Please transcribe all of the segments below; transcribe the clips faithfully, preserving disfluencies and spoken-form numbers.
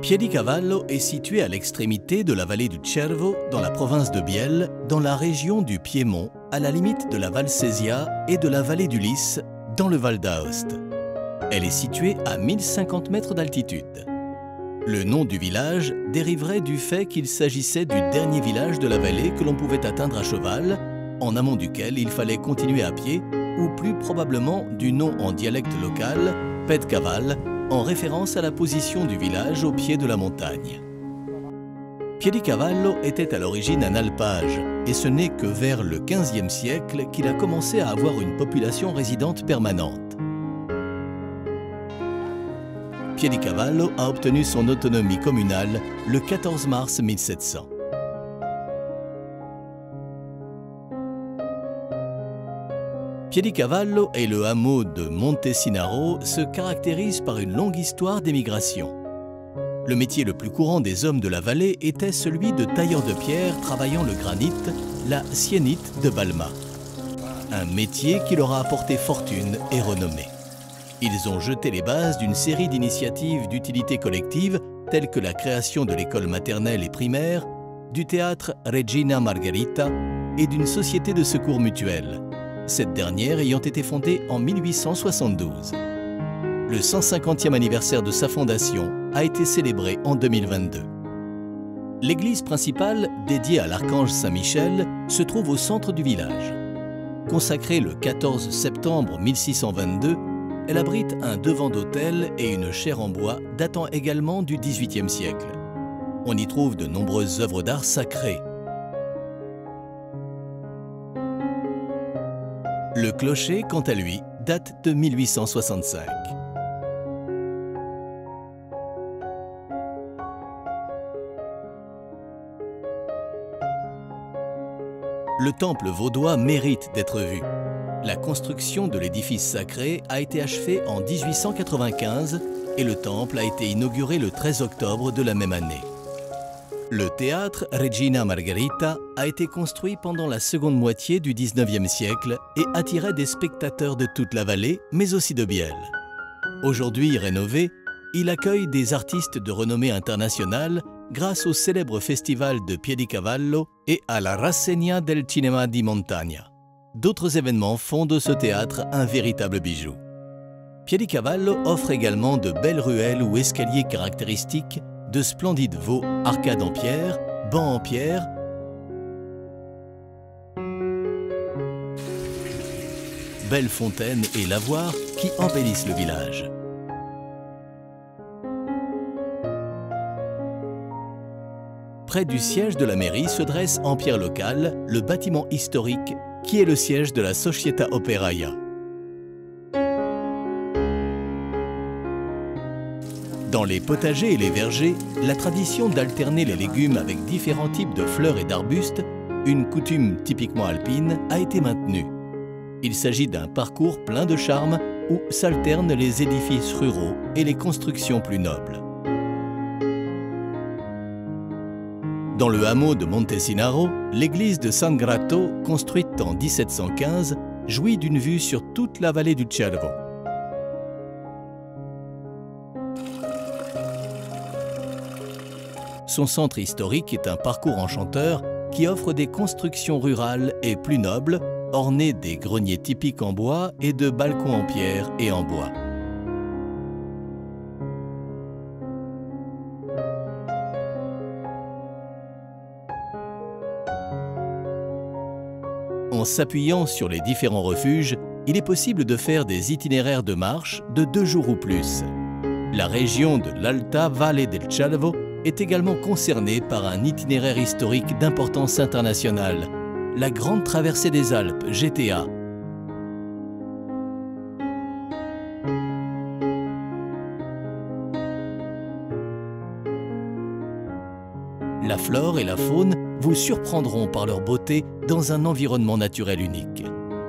Piedicavallo est situé à l'extrémité de la vallée du Cervo, dans la province de Bielle, dans la région du Piémont, à la limite de la Val Sesia et de la vallée du Lys, dans le Val d'Aoste. Elle est située à mille cinquante mètres d'altitude. Le nom du village dériverait du fait qu'il s'agissait du dernier village de la vallée que l'on pouvait atteindre à cheval, en amont duquel il fallait continuer à pied, ou plus probablement du nom en dialecte local, Pedcaval, en référence à la position du village au pied de la montagne. Piedicavallo était à l'origine un alpage, et ce n'est que vers le quinzième siècle qu'il a commencé à avoir une population résidente permanente. Piedicavallo a obtenu son autonomie communale le quatorze mars mille sept cents. Piedicavallo et le hameau de Montesinaro se caractérisent par une longue histoire d'émigration. Le métier le plus courant des hommes de la vallée était celui de tailleur de pierre travaillant le granit, la syénite de Balma. Un métier qui leur a apporté fortune et renommée. Ils ont jeté les bases d'une série d'initiatives d'utilité collective telles que la création de l'école maternelle et primaire, du théâtre Regina Margherita et d'une société de secours mutuel, cette dernière ayant été fondée en mille huit cent soixante-douze. Le cent cinquantième anniversaire de sa fondation a été célébré en deux mille vingt-deux. L'église principale, dédiée à l'archange Saint-Michel, se trouve au centre du village. Consacrée le quatorze septembre mille six cent vingt-deux, elle abrite un devant d'autel et une chaire en bois datant également du dix-huitième siècle. On y trouve de nombreuses œuvres d'art sacrées. Le clocher, quant à lui, date de mille huit cent soixante-cinq. Le temple vaudois mérite d'être vu. La construction de l'édifice sacré a été achevée en mille huit cent quatre-vingt-quinze et le temple a été inauguré le treize octobre de la même année. Le théâtre Regina Margherita a été construit pendant la seconde moitié du dix-neuvième siècle et attirait des spectateurs de toute la vallée, mais aussi de Bielle. Aujourd'hui rénové, il accueille des artistes de renommée internationale grâce au célèbre festival de Piedicavallo et à la Rassegna del Cinema di Montagna. D'autres événements font de ce théâtre un véritable bijou. Piedicavallo offre également de belles ruelles ou escaliers caractéristiques, de splendides vaux, arcades en pierre, bancs en pierre, belles fontaines et lavoirs qui embellissent le village. Près du siège de la mairie se dresse en pierre locale le bâtiment historique qui est le siège de la Società Operaia. Dans les potagers et les vergers, la tradition d'alterner les légumes avec différents types de fleurs et d'arbustes, une coutume typiquement alpine, a été maintenue. Il s'agit d'un parcours plein de charme où s'alternent les édifices ruraux et les constructions plus nobles. Dans le hameau de Montesinaro, l'église de San Grato, construite en mille sept cent quinze, jouit d'une vue sur toute la vallée du Cervo. Son centre historique est un parcours enchanteur qui offre des constructions rurales et plus nobles, ornées des greniers typiques en bois et de balcons en pierre et en bois. En s'appuyant sur les différents refuges, il est possible de faire des itinéraires de marche de deux jours ou plus. La région de l'Alta Valle del Cervo est également concernée par un itinéraire historique d'importance internationale, la Grande Traversée des Alpes, G T A. La flore et la faune vous surprendront par leur beauté dans un environnement naturel unique.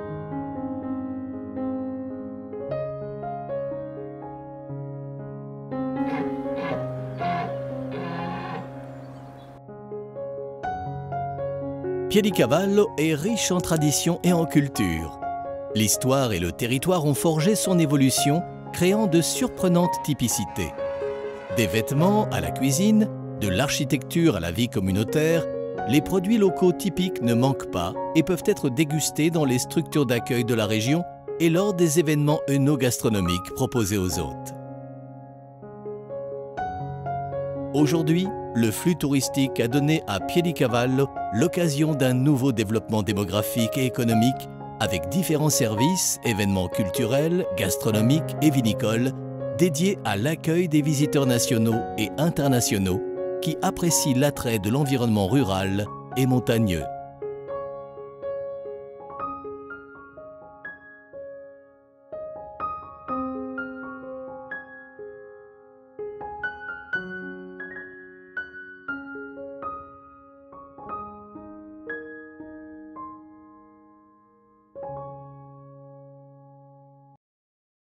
Piedicavallo est riche en traditions et en culture. L'histoire et le territoire ont forgé son évolution, créant de surprenantes typicités. Des vêtements à la cuisine, de l'architecture à la vie communautaire, les produits locaux typiques ne manquent pas et peuvent être dégustés dans les structures d'accueil de la région et lors des événements œnogastronomiques proposés aux hôtes. Aujourd'hui, le flux touristique a donné à Piedicavallo l'occasion d'un nouveau développement démographique et économique avec différents services, événements culturels, gastronomiques et vinicoles dédiés à l'accueil des visiteurs nationaux et internationaux qui apprécient l'attrait de l'environnement rural et montagneux.